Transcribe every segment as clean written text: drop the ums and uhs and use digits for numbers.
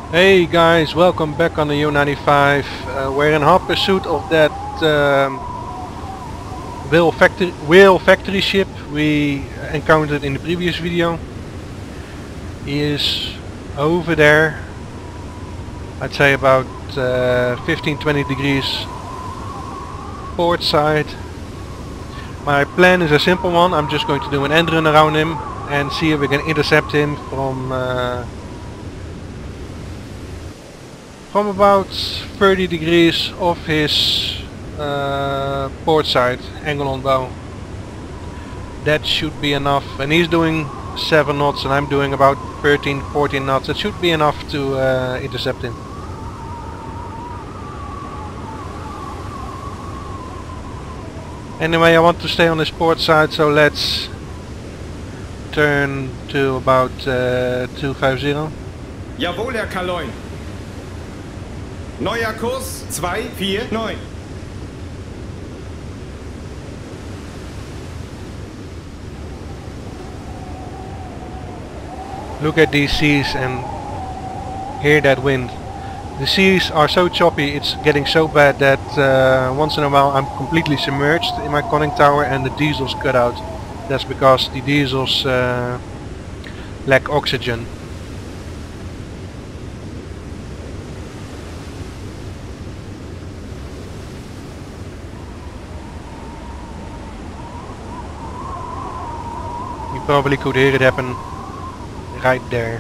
Hey guys, welcome back on the U-95. We're in hot pursuit of that whale factory ship we encountered in the previous video. He is over there, I'd say about 15-20 degrees port side. My plan is a simple one. I'm just going to do an end run around him and see if we can intercept him from about 30 degrees off his port side, angle on bow. That should be enough, and he's doing 7 knots and I'm doing about 13-14 knots. It should be enough to intercept him. Anyway, I want to stay on his port side, so let's turn to about 250. Jawohl, Herr Kaloin. Neuer Kurs 249. Look at these seas and hear that wind. The seas are so choppy, it's getting so bad that once in a while I'm completely submerged in my conning tower and the diesels cut out. That's because the diesels lack oxygen. You probably could hear it happen right there.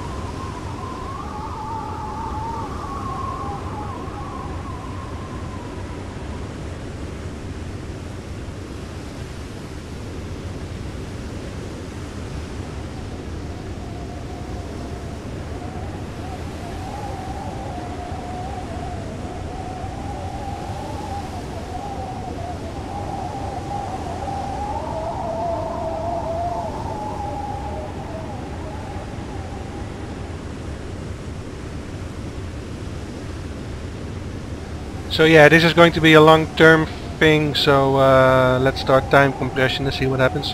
So yeah, this is going to be a long-term thing, so let's start time compression and see what happens.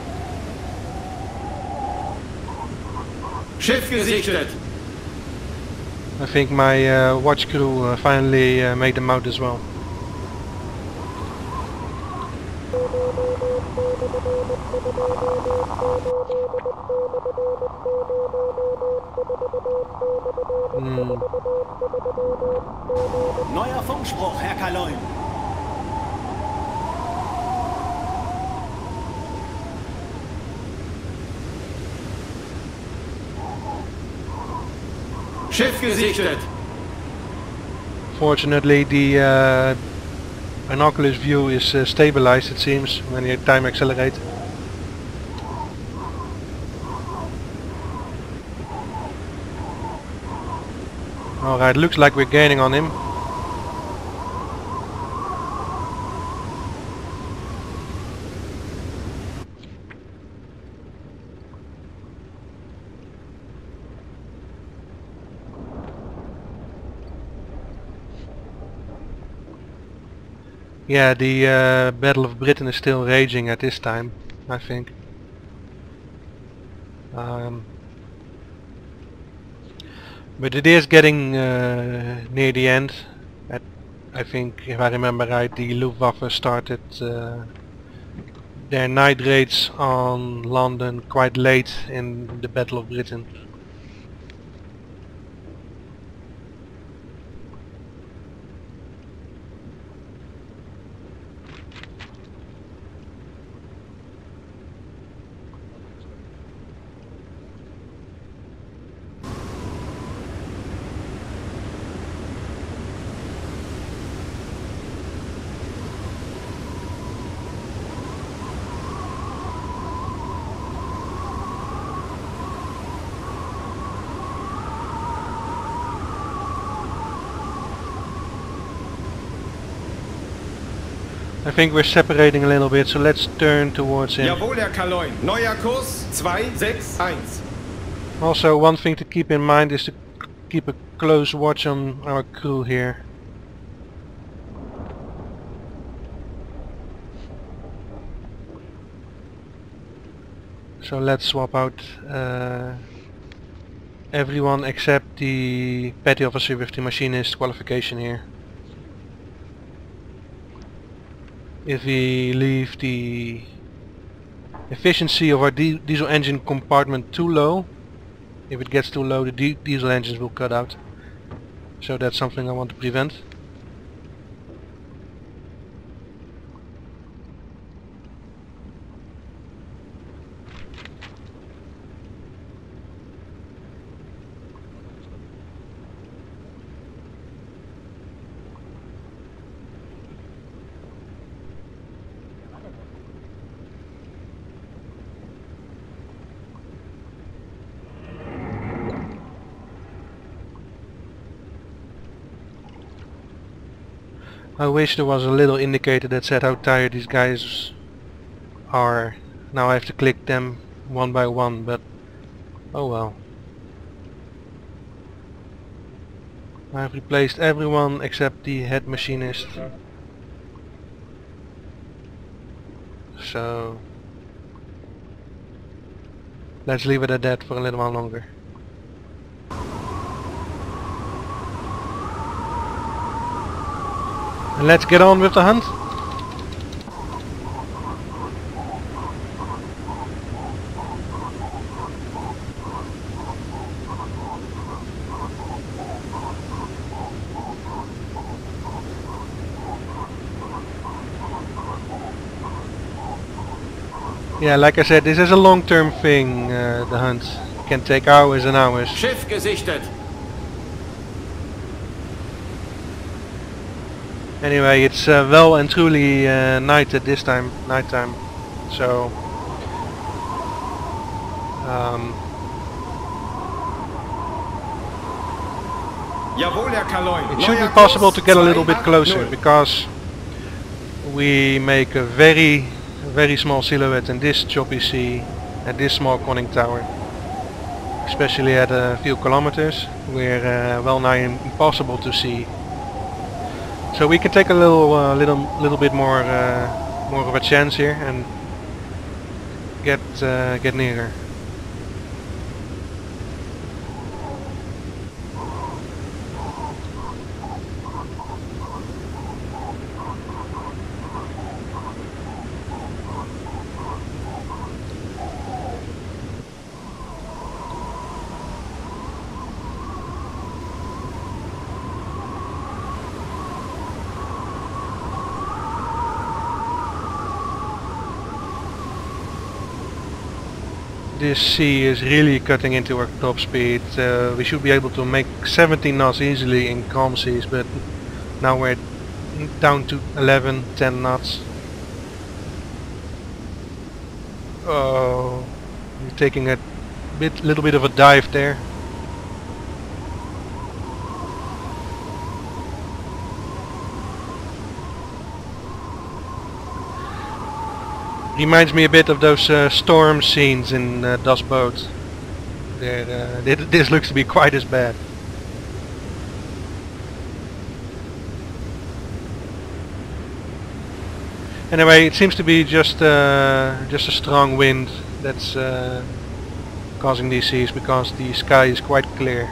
Schiff gesichtet. I think my watch crew finally made them out as well. Neuer Funkspruch, Herr Kaloin. Schiff gesichtet. Fortunately, the binoculars view is stabilized, it seems, when you time accelerate. Alright, looks like we're gaining on him. Yeah, the Battle of Britain is still raging at this time, I think. But it is getting near the end. I think, if I remember right, the Luftwaffe started their night raids on London quite late in the Battle of Britain. I think we're separating a little bit, so let's turn towards him. Jawohl, Herr Kaloin. Neuer Kurs 261. Also, one thing to keep in mind is to keep a close watch on our crew here. So let's swap out everyone except the petty officer with the machinist qualification here. If we leave the efficiency of our diesel engine compartment too low, if it gets too low, the diesel engines will cut out. So that's something I want to prevent. I wish there was a little indicator that said how tired these guys are. Now I have to click them one by one, but oh well. I've replaced everyone except the head machinist. So let's leave it at that for a little while longer. And let's get on with the hunt. Yeah, like I said, this is a long-term thing, the hunt. It can take hours and hours. Schiff gesichtet. Anyway, it's well and truly night at this time, nighttime. So Jawohl, Herr Kaloin. it should be Neuer possible Kurs to get a little bit 280. closer, because we make a very small silhouette in this choppy sea at this small conning tower, especially at a few kilometers. We're well nigh impossible to see. So we can take a little bit more of a chance here and get nearer. This sea is really cutting into our top speed. We should be able to make 17 knots easily in calm seas, but now we're down to 11, 10 knots. Oh, we're taking a little bit of a dive there. Reminds me a bit of those storm scenes in Das Boot. This looks to be quite as bad. Anyway, it seems to be just a strong wind that's causing these seas, because the sky is quite clear.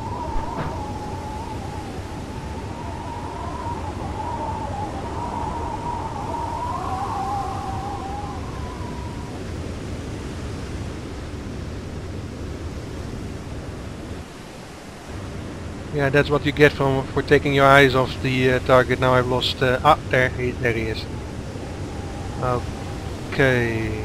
Yeah, that's what you get for taking your eyes off the target. Now I've lost. There he is. Okay.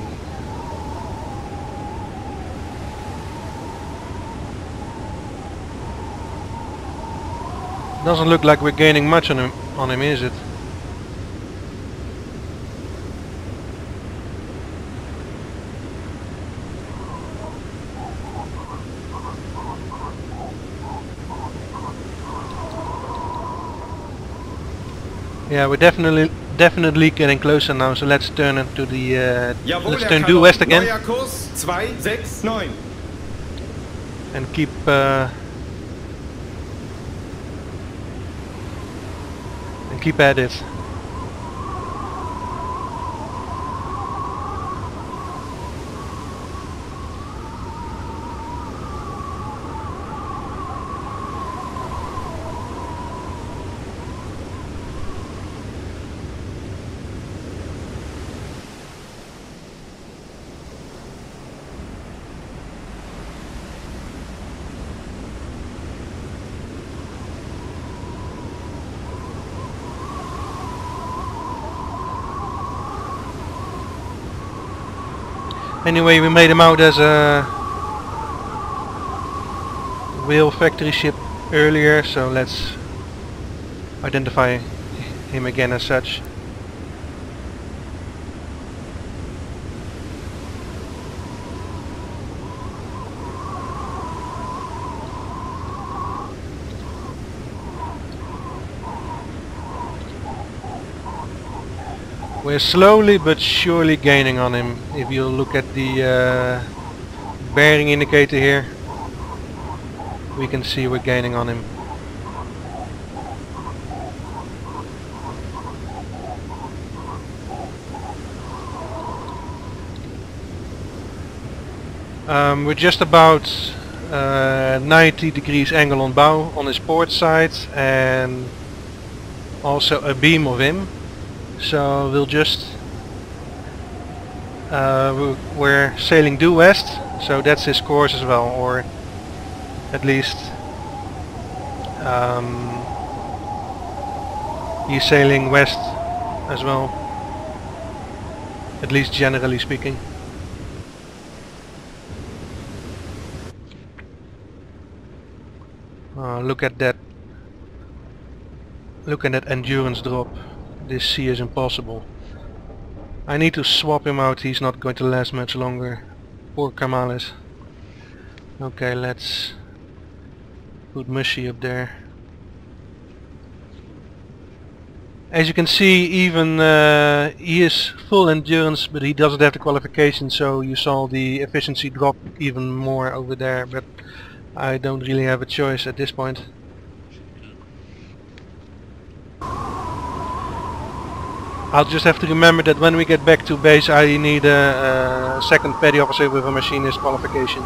Doesn't look like we're gaining much on him, is it? Yeah, we're definitely getting closer now. So let's turn into the Jawohl, let's Herr turn due Kaloin. west again Neuer Kurs 269. and keep at it. Anyway, we made him out as a whale factory ship earlier, so let's identify him again as such. We're slowly but surely gaining on him. If you look at the bearing indicator here, we can see we're gaining on him. We're just about 90 degrees angle on bow on his port side and also a beam of him. So we'll just we're sailing due west, so that's his course as well, or at least he's sailing west as well, at least generally speaking. Look at that endurance drop. This sea is impossible. I need to swap him out, he's not going to last much longer. Poor Kamales. Okay, let's put Mushy up there. As you can see, even he is full endurance, but he doesn't have the qualification, so you saw the efficiency drop even more over there, but I don't really have a choice at this point. I'll just have to remember that when we get back to base I need a second petty officer with a machinist qualification.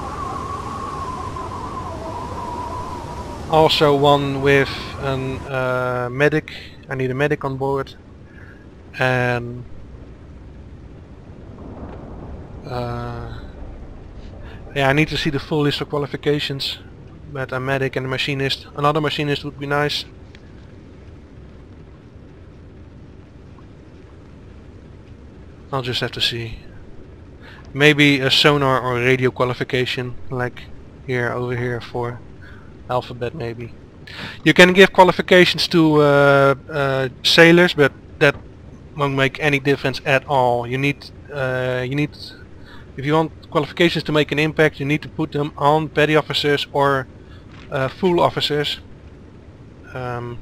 Also one with a medic. I need a medic on board. And yeah, I need to see the full list of qualifications. But a medic and a machinist. Another machinist would be nice. I'll just have to see. Maybe a sonar or radio qualification, like here, over here for Alphabet maybe. You can give qualifications to sailors, but that won't make any difference at all. You need, if you want qualifications to make an impact, you need to put them on petty officers or full officers. How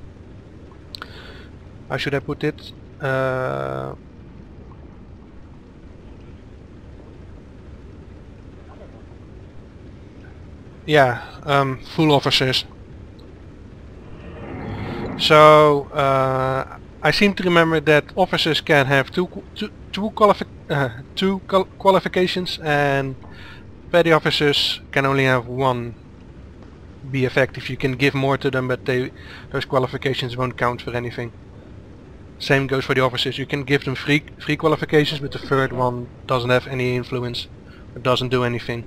should I put it? Yeah, full officers. So I seem to remember that officers can have two qualifications, and petty officers can only have one be effective. You can give more to them, but those qualifications won't count for anything. Same goes for the officers. You can give them three qualifications, but the third one doesn't have any influence. It doesn't do anything.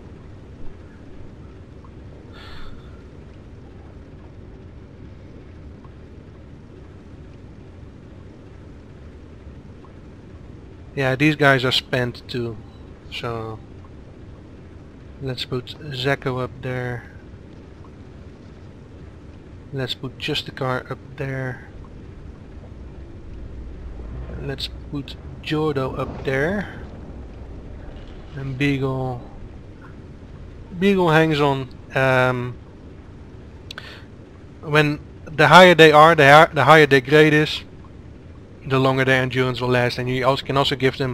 Yeah, these guys are spent too, so let's put Zeko up there. Let's put Justicar up there. Let's put Jodo up there. And Beagle hangs on. When the higher they are, the higher their grade is, the longer their endurance will last. And you can also give them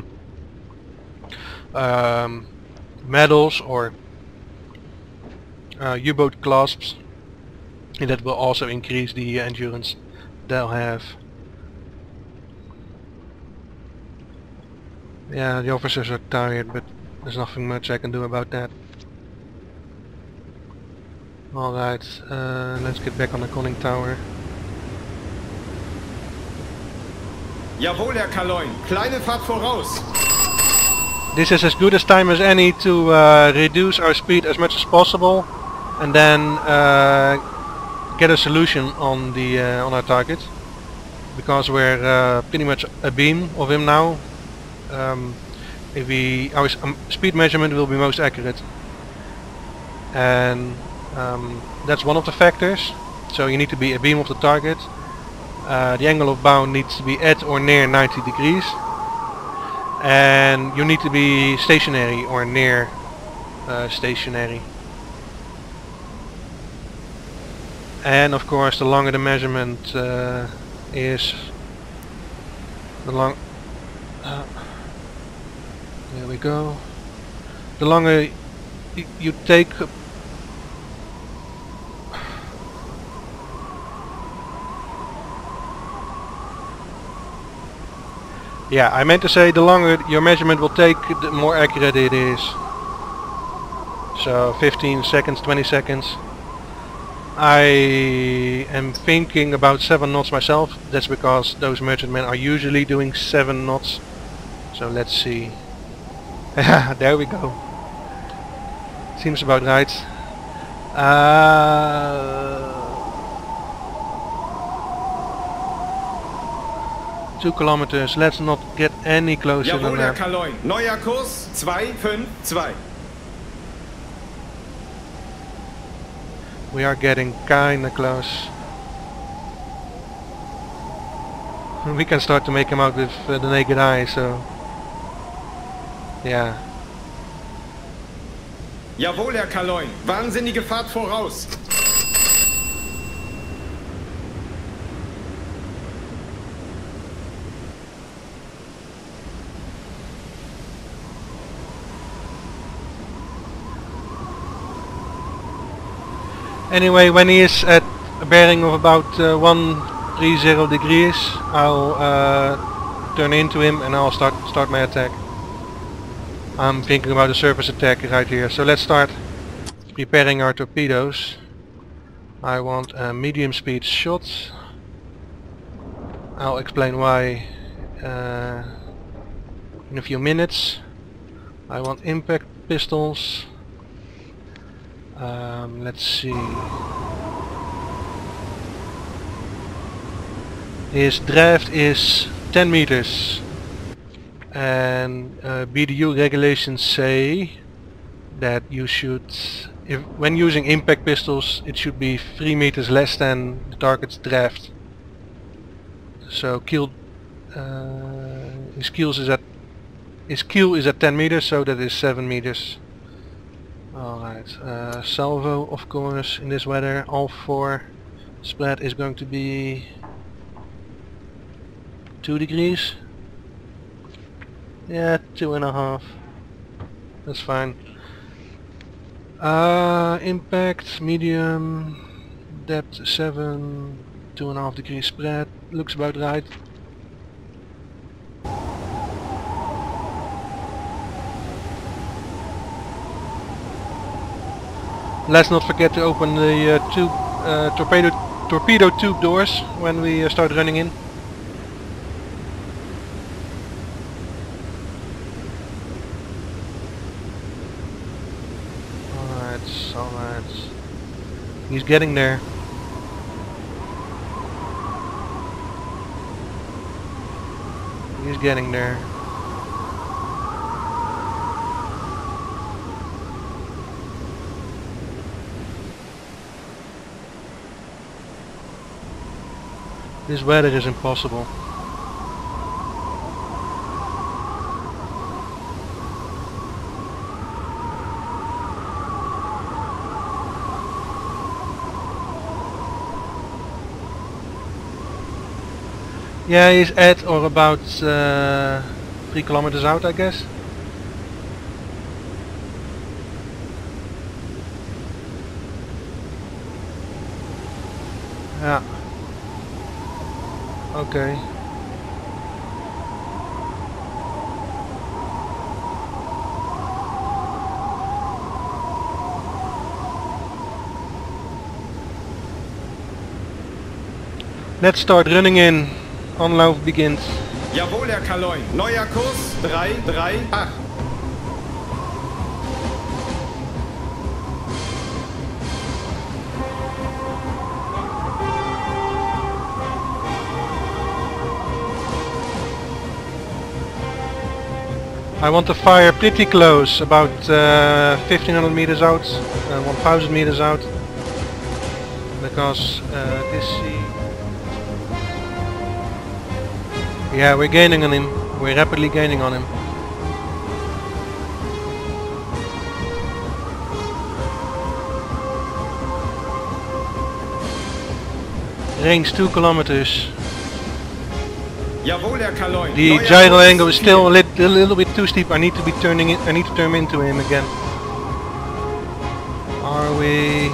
medals or U-boat clasps, and that will also increase the endurance they'll have. Yeah, the officers are tired, but there's nothing much I can do about that. Alright, let's get back on the conning tower. Jawohl, Herr Kaloin. Kleine Fahrt voraus. This is as good a time as any to reduce our speed as much as possible, and then get a solution on the on our target, because we're pretty much a beam of him now. our speed measurement will be most accurate. And that's one of the factors. So you need to be a beam of the target. The angle of bound needs to be at or near 90 degrees. And you need to be stationary or near stationary. And of course, the longer the measurement is, the there we go. The longer you take. Yeah, I meant to say the longer your measurement will take, the more accurate it is. So 15 seconds, 20 seconds. I am thinking about 7 knots myself. That's because those merchant men are usually doing 7 knots. So let's see. There we go. Seems about right. 2 kilometers. Let's not get any closer than Jawohl, Herr that. Kaloin. Neuer Kurs 252. We are getting kinda close. We can start to make him out with the naked eye, so yeah. Jawohl, Herr Kaloin. Wahnsinnige Fahrt voraus. Anyway, when he is at a bearing of about 130 degrees, I'll turn into him and I'll start my attack. I'm thinking about a surface attack right here, so let's start preparing our torpedoes. I want a medium speed shot. I'll explain why in a few minutes. I want impact pistols. Let's see. His draft is 10 meters. And BDU regulations say that you should, when using impact pistols, it should be 3 meters less than the target's draft. So his keel is at 10 meters, so that is 7 meters. Alright, salvo of course in this weather, all 4 spread is going to be 2 degrees. Yeah, 2.5. That's fine. Impact, medium, depth 7, 2.5 degrees spread, looks about right. Let's not forget to open the torpedo tube doors when we start running in. Alright. He's getting there. He's getting there. This weather is impossible. Yeah, he's at or about 3 kilometers out, I guess. Yeah. Okay. Let's start running in. Anlauf begint. Jawohl, Herr Kaloin. Neuer Kurs 338. I want to fire pretty close, about 1500 meters out, 1000 meters out, because this sea... Yeah, we're gaining on him, we're rapidly gaining on him. Range 2 kilometers. Jawohl, Herr Kaloin. The gyro angle is still a little bit too steep. I need to be turning it. I need to turn into him again. Are we?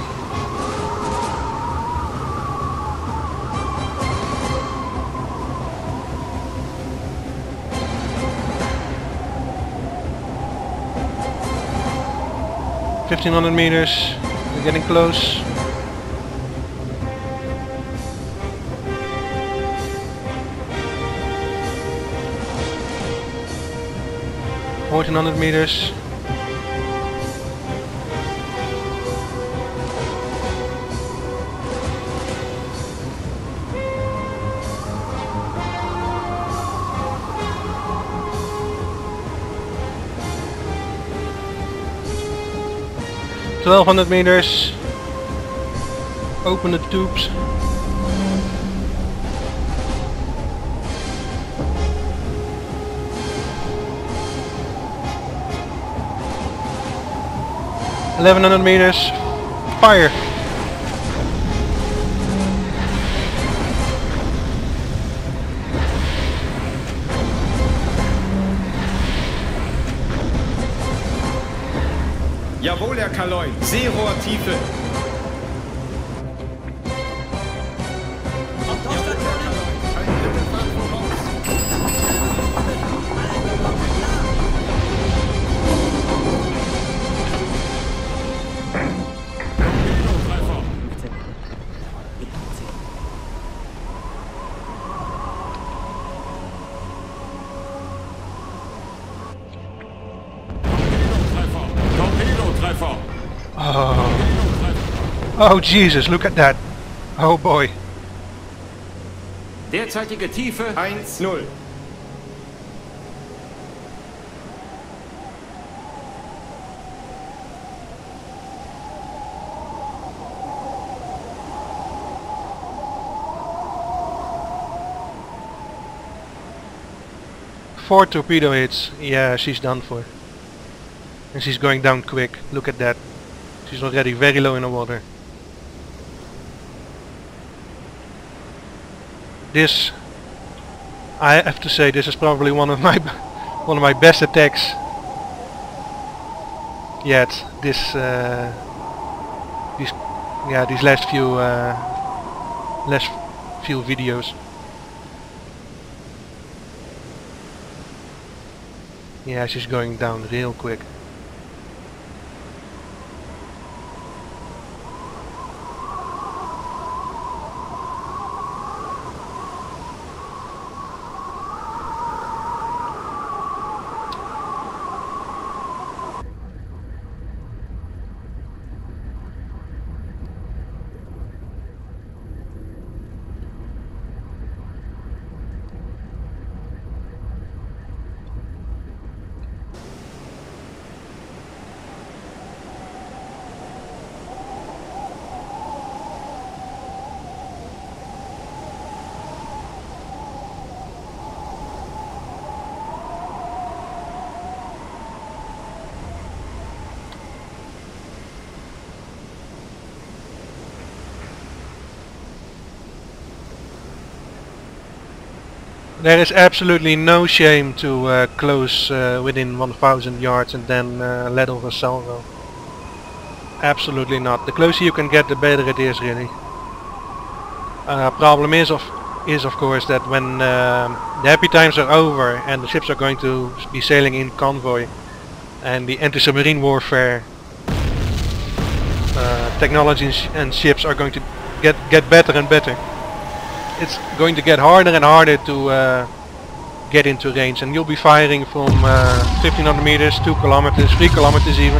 $1,500 meters. We're getting close. 1400 meters. $1,200 meters. Open the tubes. $1,100 meters. Fire. Jawohl, Herr Kaloin. Seerohrtiefe. Oh Jesus, look at that. Oh boy. Derzeitige Tiefe 1-0. Four torpedo hits. Yeah, she's done for. And she's going down quick. Look at that. She's already very low in the water. This, I have to say, this is probably one of my best attacks yet. These last few videos. Yeah, she's going down real quick. There is absolutely no shame to close within 1000 yards and then let off a salvo. Absolutely not. The closer you can get, the better it is, really. Problem is of course that when the happy times are over and the ships are going to be sailing in convoy, and the anti-submarine warfare technology and ships are going to get better and better. It's going to get harder and harder to get into range, and you'll be firing from 1500 meters, 2 kilometers, 3 kilometers even.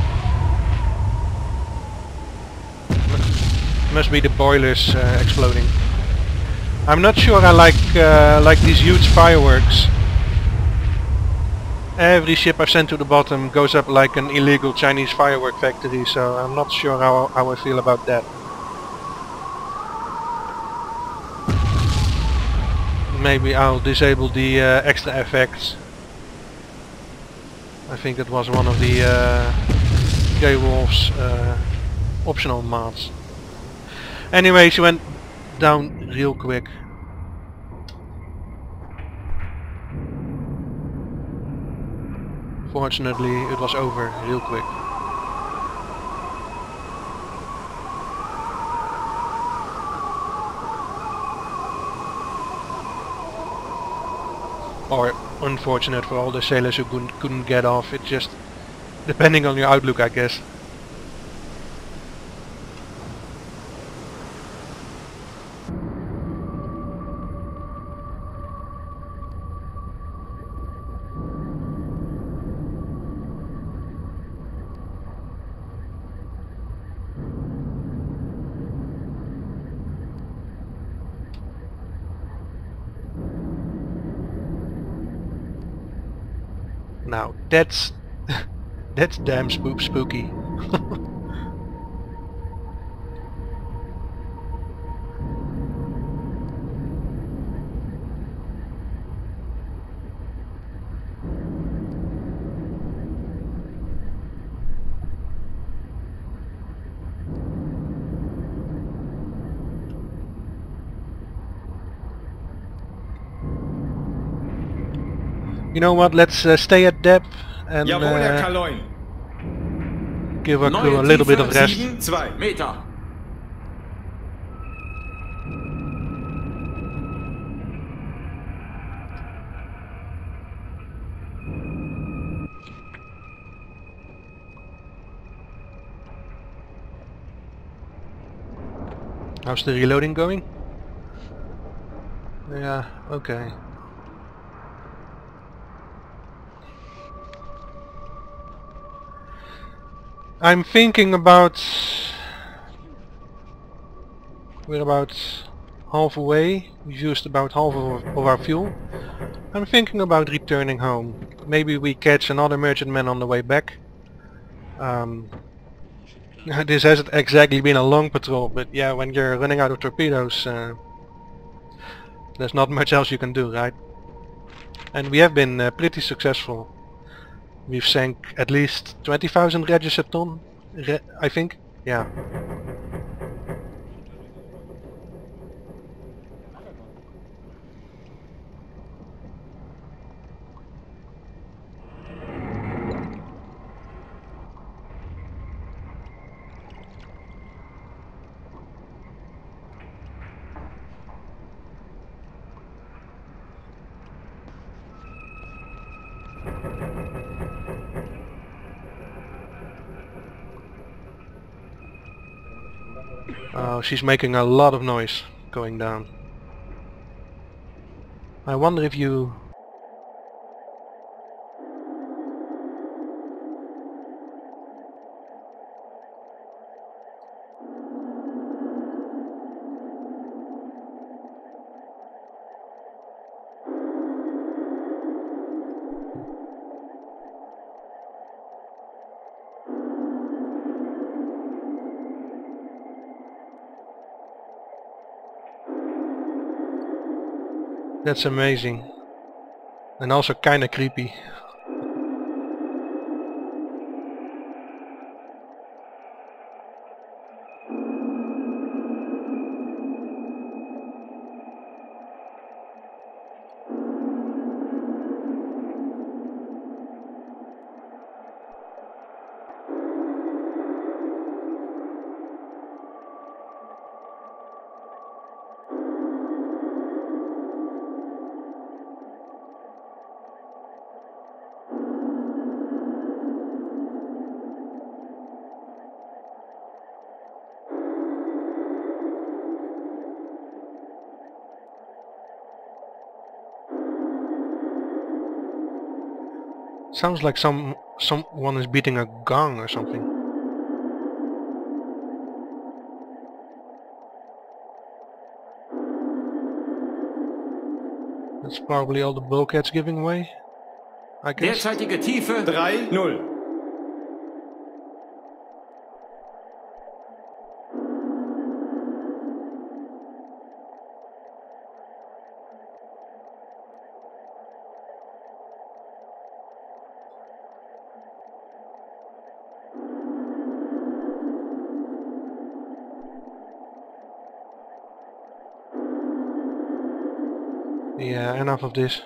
Must be the boilers exploding. I'm not sure I like these huge fireworks. Every ship I've sent to the bottom goes up like an illegal Chinese firework factory, so I'm not sure how I feel about that. Maybe I'll disable the extra effects. I think it was one of the Grey Wolf's optional mods. Anyway, she went down real quick. Fortunately, it was over real quick. Or unfortunate for all the sailors who couldn't get off. It just depending on your outlook, I guess. Now that's that's damn spooky. You know what, let's stay at depth and Jawohl, Herr Kaloin. give our crew a little bit of rest. 7,2 Meter. How's the reloading going? Yeah, okay. I'm thinking about... We're about halfway. We've used about half of our fuel. I'm thinking about returning home. Maybe we catch another merchantman on the way back. This hasn't exactly been a long patrol, but yeah, when you're running out of torpedoes, there's not much else you can do, right? And we have been pretty successful. We've sank at least 20,000 registered ton, I think. Yeah. Oh, she's making a lot of noise going down. I wonder if you... That's amazing. And also kinda creepy. Sounds like someone is beating a gong or something. That's probably all the bulkheads giving way. I guess. Derzeitige Tiefe 3-0. Yeah, enough of this.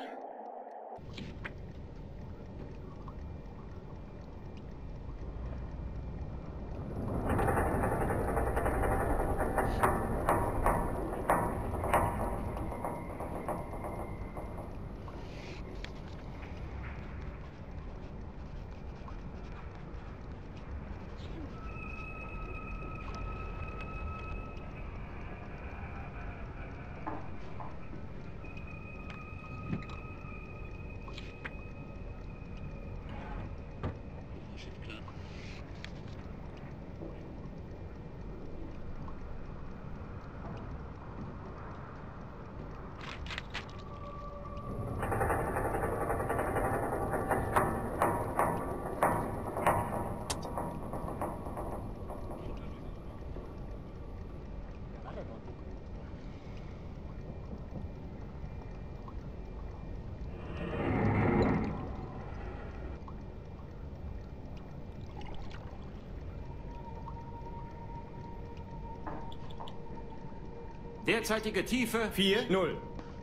Derzeitige Tiefe 4-0.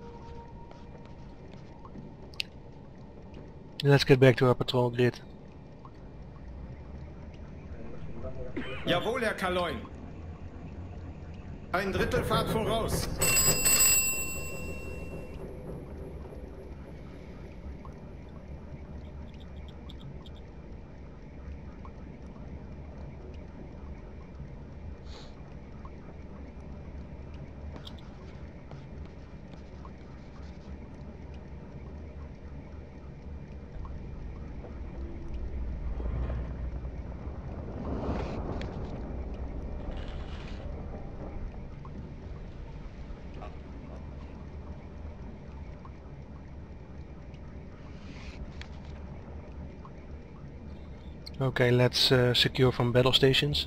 Let's get back to our patrol grid. Jawohl, Herr Kaloin. Ein Drittel Fahrt voraus. Okay, let's secure from battle stations.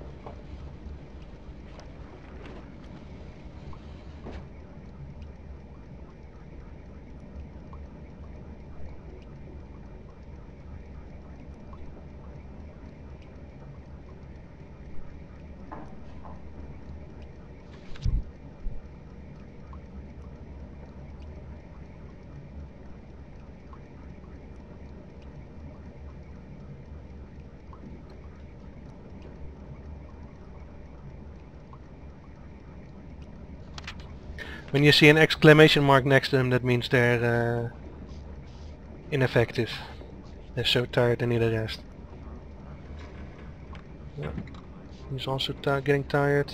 When you see an exclamation mark next to them, that means they're ineffective. They're so tired they need a rest. Yeah. He's also getting tired.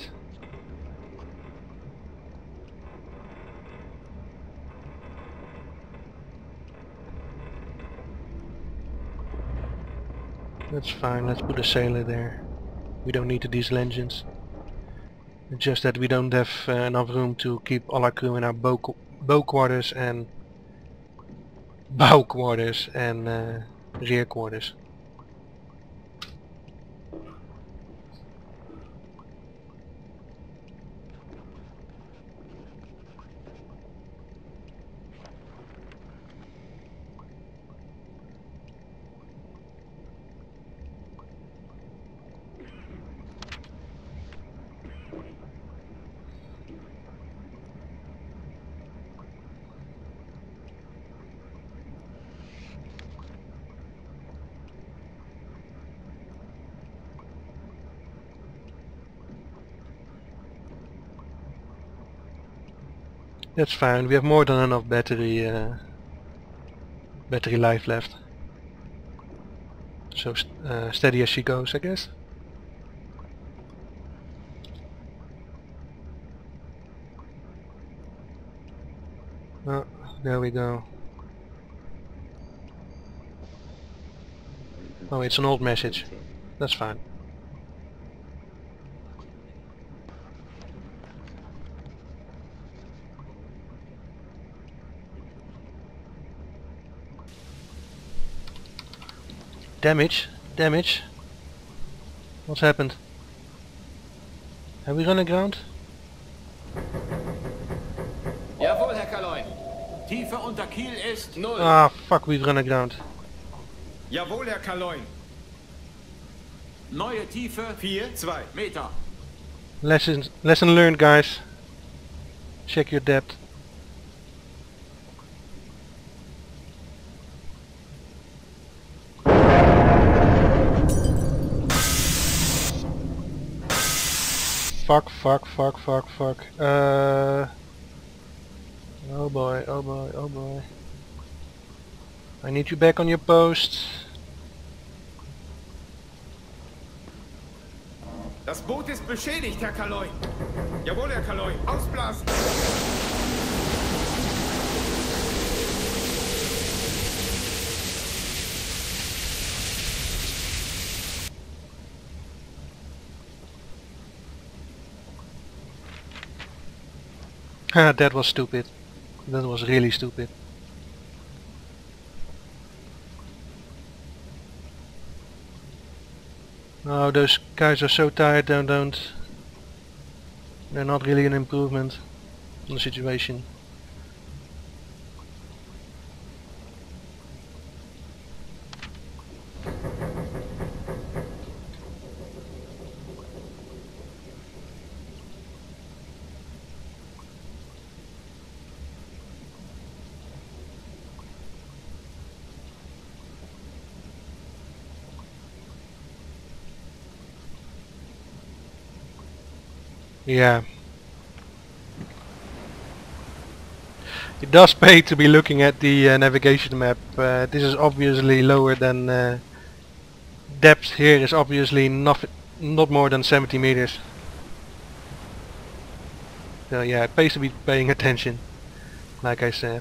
That's fine, let's put a sailor there. We don't need the diesel engines. It's just that we don't have enough room to keep all our crew in our bow quarters and bow quarters and rear quarters. That's fine, we have more than enough battery life left. So steady as she goes, I guess. Oh, there we go. Oh, it's an old message. That's fine. Damage? Damage? What's happened? Have we run aground? Jawohl, Herr Kaloin. Tiefe unter Kiel ist 0. Ah, fuck, we've run aground. Jawohl, Herr Kaloin. neue Tiefe 4-2. Meter. Lesson learned, guys. Check your depth. Fuck. Oh boy. I need you back on your post. Das Boot ist beschädigt, Herr Kaloin. Jawohl, Herr Kaloin. Ausblasen. That was stupid. That was really stupid. Oh, those guys are so tired, they're not really an improvement on the situation. Yeah. It does pay to be looking at the navigation map. This is obviously lower than depth here is obviously not more than 70 meters. So yeah, it pays to be paying attention, like I said.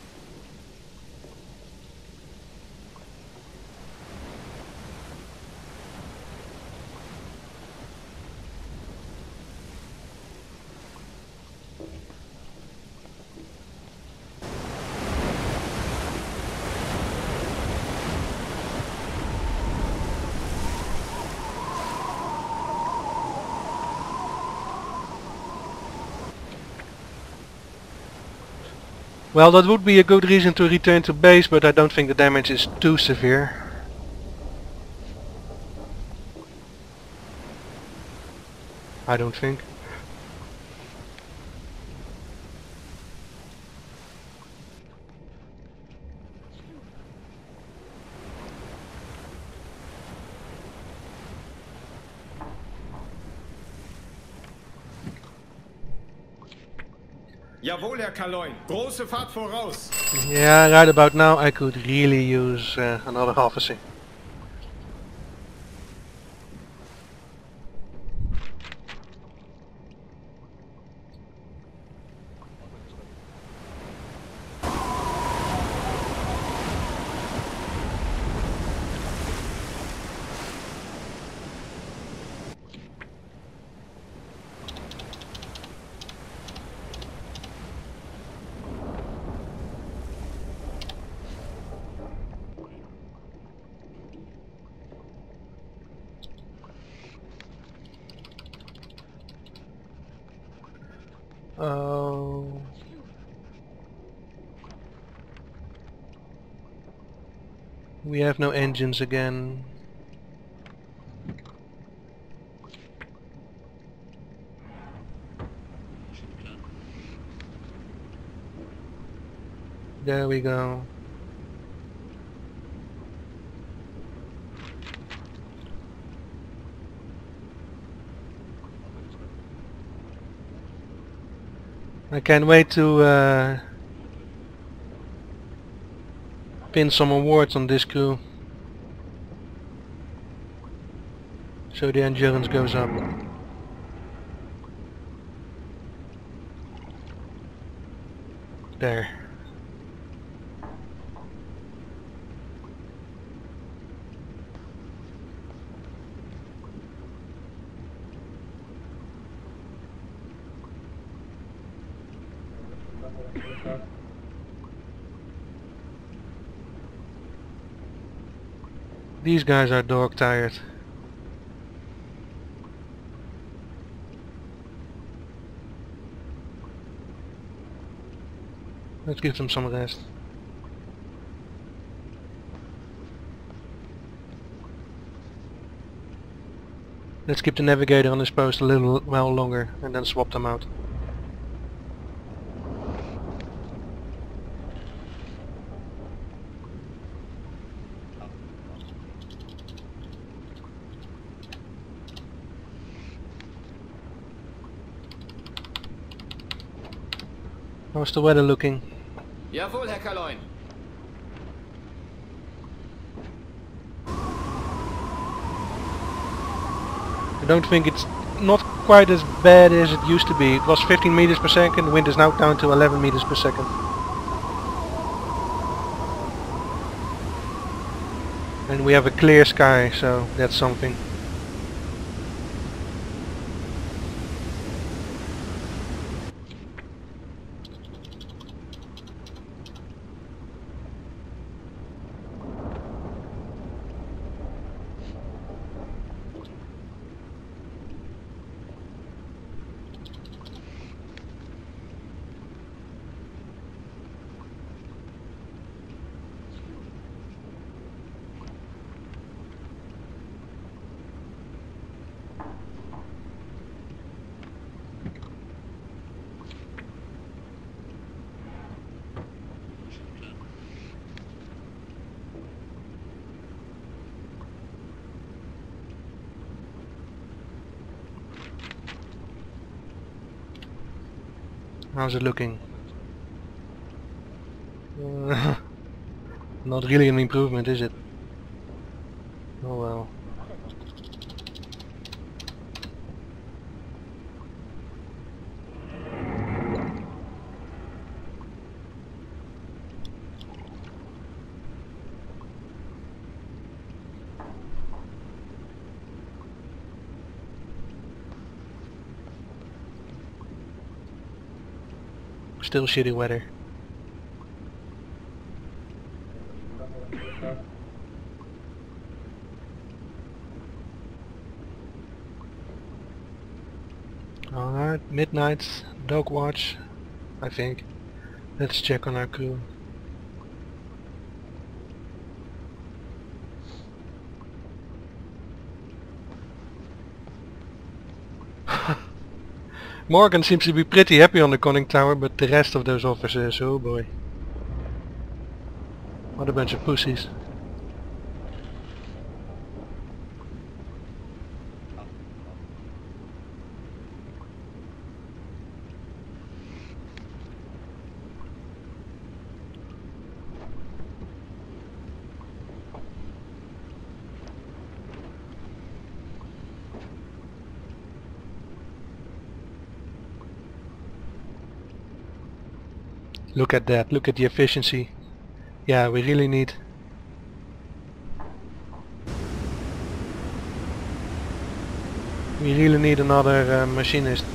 Well, that would be a good reason to return to base, but I don't think the damage is too severe. I don't think. Jawohl, Herr Kaloin. Große Fahrt voraus. Yeah, right about now I could really use another officer. Oh. We have no engines again. There we go. I can't wait to pin some awards on this crew, so the endurance goes up. There. These guys are dog tired. Let's give them some rest. Let's keep the navigator on his post a little while longer and then swap them out. How's the weather looking? Jawohl, Herr Kaloin. I don't think it's not quite as bad as it used to be. It was 15 meters per second, the wind is now down to 11 meters per second. And we have a clear sky, so that's something. How's it looking? Not really an improvement, is it? Oh well. Still shitty weather. Alright, midnight, dog watch, I think. Let's check on our crew. Morgan seems to be pretty happy on the conning tower, but the rest of those officers, oh boy. What a bunch of pussies. Look at that, look at the efficiency. Yeah, we really need... another machinist.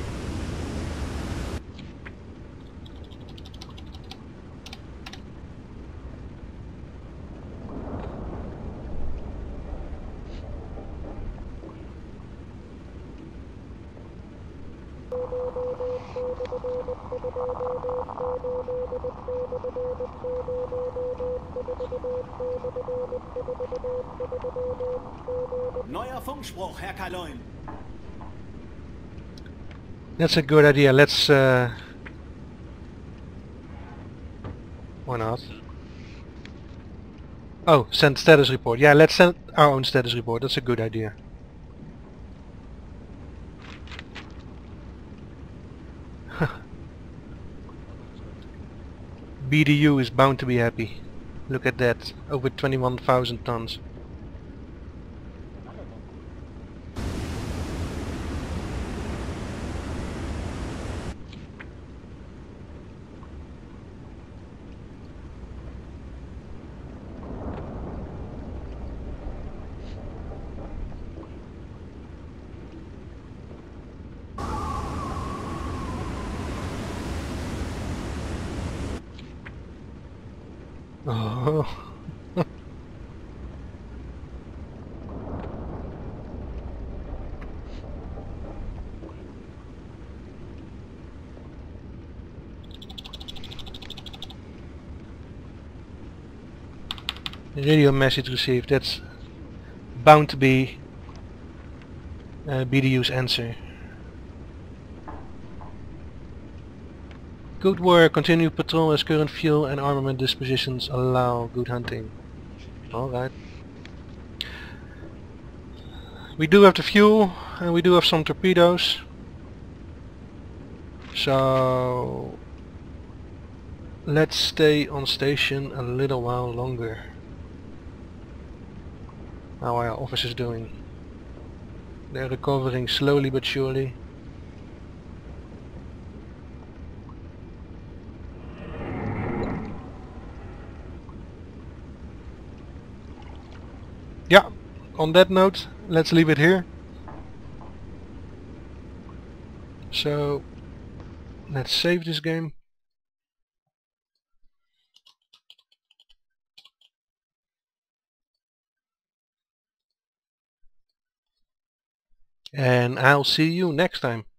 Neuer Funkspruch, Herr Kaloin. That's a good idea. Let's why not? Oh, send status report. Yeah, let's send our own status report. That's a good idea. BDU is bound to be happy. Look at that, over 21,000 tons. Oh. Radio message received. That's bound to be BDU's answer. Good work. Continue patrol as current fuel and armament dispositions allow. Good hunting. Alright. We do have the fuel and we do have some torpedoes. So let's stay on station a little while longer. How are our officers doing? They're recovering slowly but surely. Yeah, on that note, let's leave it here. So let's save this game. And I'll see you next time.